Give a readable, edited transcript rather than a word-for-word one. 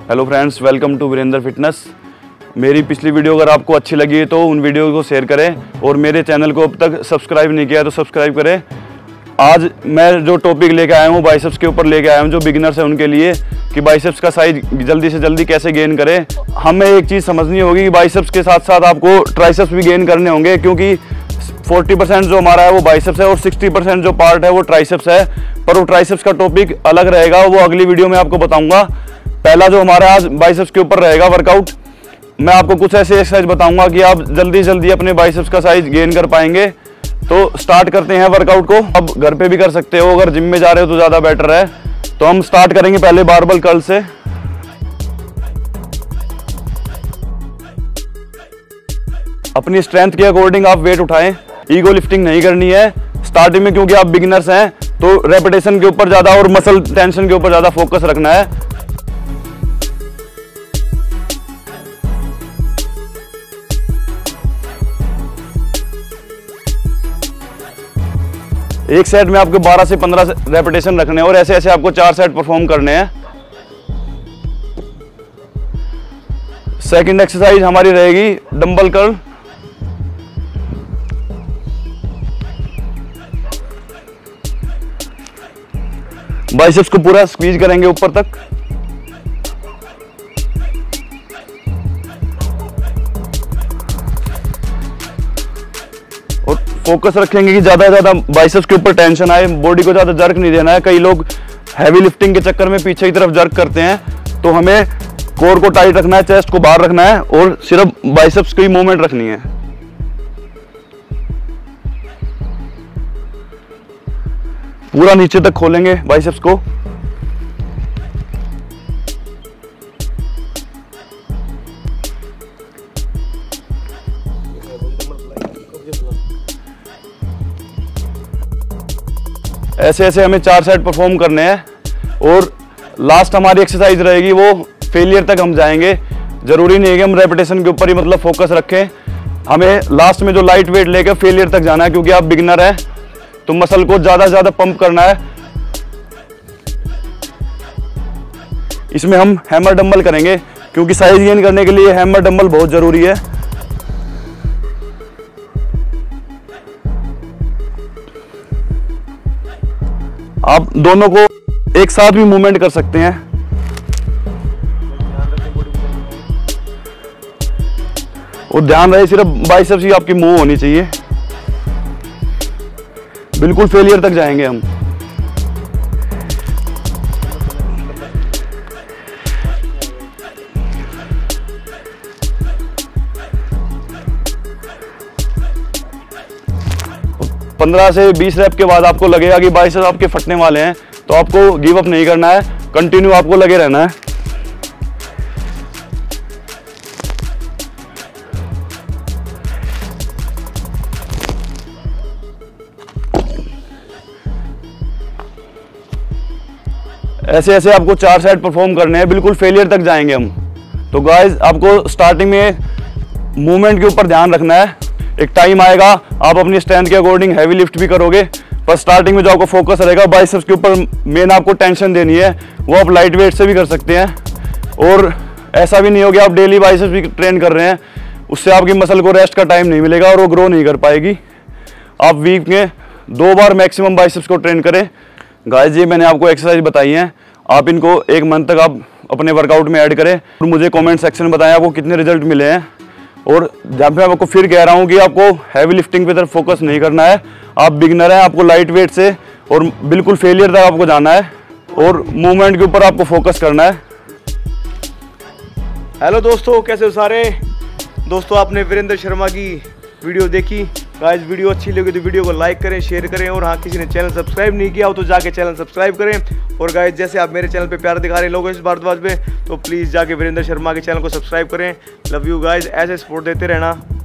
Hello friends, welcome to Virendra fitness. मेरी पिछली video अगर आपको अच्छी लगी है तो उन वीडियो को शेयर करें और मेरे चैनल को अब तक सब्सक्राइब नहीं किया तो सब्सक्राइब करें। आज मैं जो टॉपिक लेके आया हूँ बाइसेप्स के ऊपर लेके आया हूँ, जो बिगिनर्स हैं उनके लिए, कि बाइसेप्स का साइज जल्दी से जल्दी कैसे गेन करें। हमें एक चीज़ समझनी होगी कि बाइसेप्स के साथ साथ आपको ट्राइसेप्स भी गेन करने होंगे, क्योंकि 40% जो हमारा है वो बाइसेप्स है और 60% जो पार्ट है वो ट्राइसेप्स है। पर वो ट्राइसेप्स का टॉपिक अलग रहेगा, वो अगली वीडियो में आपको बताऊंगा। पहला जो हमारा आज बाइसेप्स के ऊपर रहेगा वर्कआउट, मैं आपको कुछ ऐसे एक्सरसाइज बताऊंगा कि आप जल्दी जल्दी अपने बाइसेप्स का साइज गेन कर पाएंगे। तो स्टार्ट करते हैं वर्कआउट को। अब घर पे भी कर सकते हो, अगर जिम में जा रहे हो तो ज़्यादा बेटर है। तो हम स्टार्ट करेंगे पहले बारबल कर्ल से। अपनी स्ट्रेंथ के अकॉर्डिंग आप वेट उठाएं, ईगो लिफ्टिंग नहीं करनी है स्टार्टिंग में, क्योंकि आप बिगिनर्स हैं तो रेपिटेशन के ऊपर ज़्यादा और मसल टेंशन के ऊपर ज़्यादा फोकस रखना है। एक सेट में आपको 12 से 15 रेपिटेशन रखने हैं और ऐसे ऐसे आपको 4 सेट परफॉर्म करने हैं। सेकंड एक्सरसाइज हमारी रहेगी डंबल कर्ल। बाइसेप्स को पूरा स्क्वीज करेंगे ऊपर तक। और फोकस रखेंगे कि ज्यादा से ज्यादा बाइसेप्स के ऊपर टेंशन आए, बॉडी को ज्यादा जर्क नहीं देना है। कई लोग हैवी लिफ्टिंग के चक्कर में पीछे की तरफ जर्क करते हैं, तो हमें कोर को टाइट रखना है, चेस्ट को बाहर रखना है और सिर्फ बाइसेप्स की मूवमेंट रखनी है। पूरा नीचे तक खोलेंगे बाइसेप्स को। ऐसे ऐसे हमें 4 सेट परफॉर्म करने हैं और लास्ट हमारी एक्सरसाइज रहेगी वो फेलियर तक हम जाएंगे। जरूरी नहीं है कि हम रेपिटेशन के ऊपर ही मतलब फोकस रखें, हमें लास्ट में जो लाइट वेट लेकर फेलियर तक जाना है, क्योंकि आप बिगिनर हैं तो मसल को ज्यादा से ज्यादा पंप करना है। इसमें हम हैमर डंबल करेंगे, क्योंकि साइज गेन करने के लिए हैमर डंबल बहुत जरूरी है। आप दोनों को एक साथ भी मूवमेंट कर सकते हैं। और ध्यान रहे सिर्फ बाइसेप्स ही आपकी मूव होनी चाहिए। बिल्कुल फेलियर तक जाएंगे हम। और 15 से 20 रैप के बाद आपको लगेगा कि बाइसेप्स आपके फटने वाले हैं, तो आपको गिव अप नहीं करना है, कंटिन्यू आपको लगे रहना है। ऐसे ऐसे आपको 4 सेट परफॉर्म करने हैं, बिल्कुल फेलियर तक जाएंगे हम। तो गाइस, आपको स्टार्टिंग में मूवमेंट के ऊपर ध्यान रखना है। एक टाइम आएगा आप अपनी स्ट्रेंथ के अकॉर्डिंग हैवी लिफ्ट भी करोगे, पर स्टार्टिंग में जो आपको फोकस रहेगा बाइसेप्स के ऊपर मेन आपको टेंशन देनी है, वो आप लाइट वेट से भी कर सकते हैं। और ऐसा भी नहीं हो कि आप डेली बाइसेप्स भी ट्रेन कर रहे हैं, उससे आपकी मसल को रेस्ट का टाइम नहीं मिलेगा और वो ग्रो नहीं कर पाएगी। आप वीक में 2 बार मैक्सिमम बाइसेप्स को ट्रेन करें। गाइस, ये मैंने आपको एक्सरसाइज बताई हैं, आप इनको 1 मंथ तक आप अपने वर्कआउट में ऐड करें और मुझे कमेंट सेक्शन में बताएं आपको कितने रिजल्ट मिले हैं। और जब मैं आपको फिर कह रहा हूँ कि आपको हैवी लिफ्टिंग पे तरफ फोकस नहीं करना है, आप बिगिनर हैं, आपको लाइट वेट से और बिल्कुल फेलियर तक आपको जाना है और मूवमेंट के ऊपर आपको फोकस करना है। हेलो दोस्तों, कैसे हो सारे दोस्तों। आपने वीरेंद्र शर्मा की वीडियो देखी। गाइस, वीडियो अच्छी लगी तो वीडियो को लाइक करें, शेयर करें और हाँ, किसी ने चैनल सब्सक्राइब नहीं किया हो तो जाके चैनल सब्सक्राइब करें। और गाइस, जैसे आप मेरे चैनल पे प्यार दिखा रहे हैं लोगों इस भारद्वाज में, तो प्लीज़ जाके वीरेंद्र शर्मा के चैनल को सब्सक्राइब करें। लव यू गाइस, ऐसे सपोर्ट देते रहना।